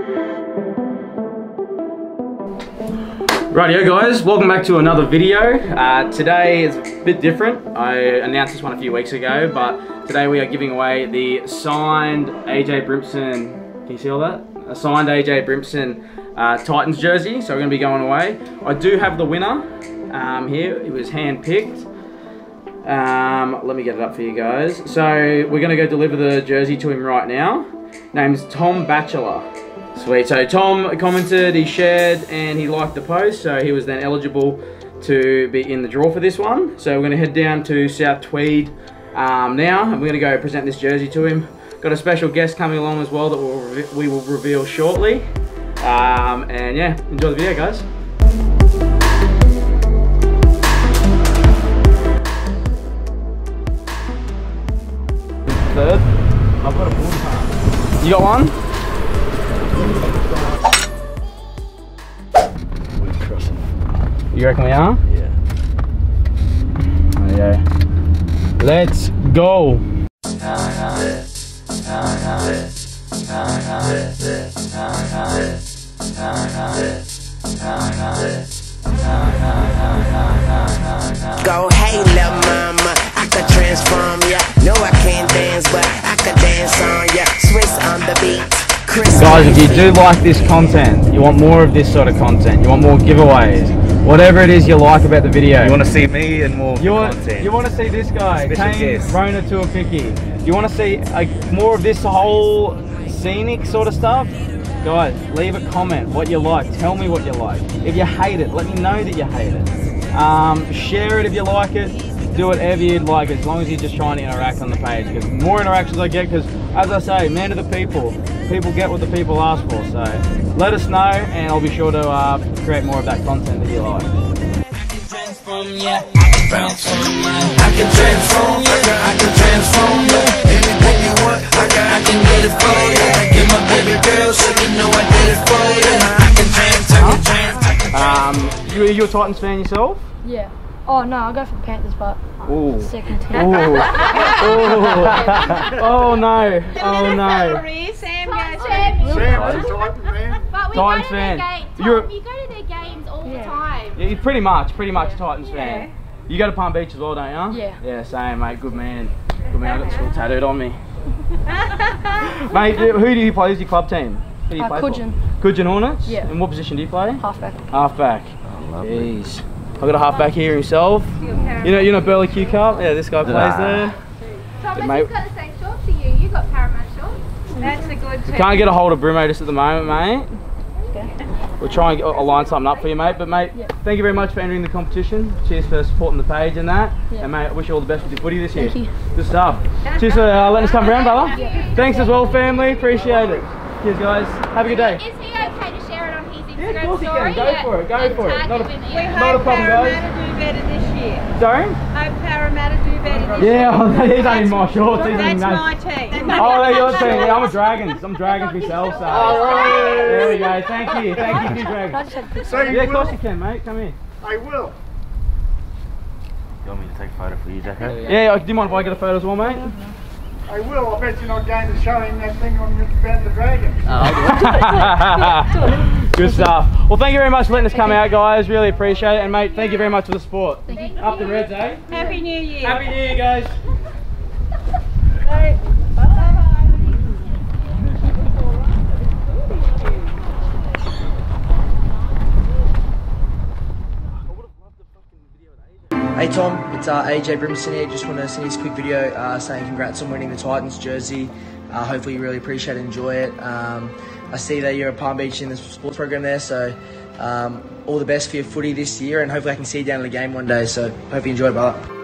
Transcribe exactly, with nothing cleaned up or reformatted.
Rightio guys, welcome back to another video. Uh, today is a bit different. I announced this one a few weeks ago, but today we are giving away the signed A J Brimson, can you see all that? A signed A J Brimson uh, Titans jersey, so we're going to be going away. I do have the winner um, here, it was hand picked. Um, let me get it up for you guys. So we're going to go deliver the jersey to him right now. Name's Tom Batchelor. Sweet, so Tom commented, he shared, and he liked the post, so he was then eligible to be in the draw for this one. So we're going to head down to South Tweed um, now, and we're going to go present this jersey to him. Got a special guest coming along as well that we'll, we will reveal shortly. Um, and yeah, enjoy the video, guys. Third, I've got a bull card. You got one? You reckon we are? Yeah. Okay. Let's go. Go, hey, little mama, I could transform ya. No, I can't dance, but I could dance on ya. Swiss on the beat. Guys, if you do like this content, you want more of this sort of content, you want more giveaways, whatever it is you like about the video. You want to see me and more you want, content. You want to see this guy, Kane guest. Rona Tour Picky. You want to see like, more of this whole scenic sort of stuff? Guys, leave a comment what you like. Tell me what you like. If you hate it, let me know that you hate it. Um, share it if you like it. Do whatever you'd like, as long as you're just trying to interact on the page. Because the more interactions I get, because as I say, man of the people, people get what the people ask for. So let us know, and I'll be sure to uh, create more of that content that you like. I can transform you. I can transform you. Anything you want, I can, I can get it for you. I get my baby girl, so you know I did it for you. I can trans, I can trans, I can trans. Um, you, you a Titans fan yourself? Yeah. Oh no, I'll go for the Panthers, but Ooh. second team. Ooh. Ooh. Oh no! Oh no! Sam goes. But we Titans go to fan. their games. You're- Tom, you go to their games all Yeah. the time. Yeah, pretty much, pretty much a Titans Yeah. fan. You go to Palm Beach as well, don't you? Yeah. Yeah, same, mate. Good man. Good man. I got the school tattooed on me. Mate, who do you play? Who's your club team? Who do you Uh, play Coogin. for? Coogin Hornets? Yeah. And what position do you play? Halfback. Halfback. Oh, lovely. Jeez. I've got a halfback here himself. You know, you know Burley Q Cup? Yeah, this guy plays Nah. there. Thomas, mate. he's got the same shorts as you. You got Paramount shorts. That's a good We tip. can't get a hold of Brumo just at the moment, mate. We'll try and get, uh, line something up for you, mate. But, mate, Yeah. thank you very much for entering the competition. Cheers for supporting the page and that. Yeah. And, mate, I wish you all the best with your footy this year. Thank you. Good stuff. Cheers for uh, letting us come around, brother. Thanks as well, family. Appreciate it. Cheers, guys. Have a good day. Is he okay to share it on his Instagram Yeah, of course he story? can. Go for it. Go And for it. tag Not a- him in We there. Not a hope problem, guys. Parramatta do better this year. Sorry? Hope Parramatta do better this year. Yeah, oh, he's only my shorts. He's only That's nice. my team. Oh, they're your team. Yeah, I'm a Dragons. I'm Dragons myself, so. Alright. There we go. Thank you. Thank you, you I Dragons. just had to So you Yeah, of will? course you can, mate. Come here. I will. You want me to take a photo for you, Jacko? Yeah, do you mind if I get a photo as well, mate? I will. I bet you're not going to show him that thing on about the Dragons. Good stuff. Well, thank you very much for letting us come out, guys. Really appreciate it. And, mate, thank you very much for the support. Thank you. Up the Reds, eh? Happy New Year. Happy New Year, guys. Bye. Hey Tom, it's uh, A J Brimson here. Just want to send you this quick video uh, saying congrats on winning the Titans jersey. Uh, hopefully you really appreciate and enjoy it. Um, I see that you're at Palm Beach in the sports program there, so um, all the best for your footy this year, and hopefully I can see you down in the game one day. So hope you enjoy it, brother.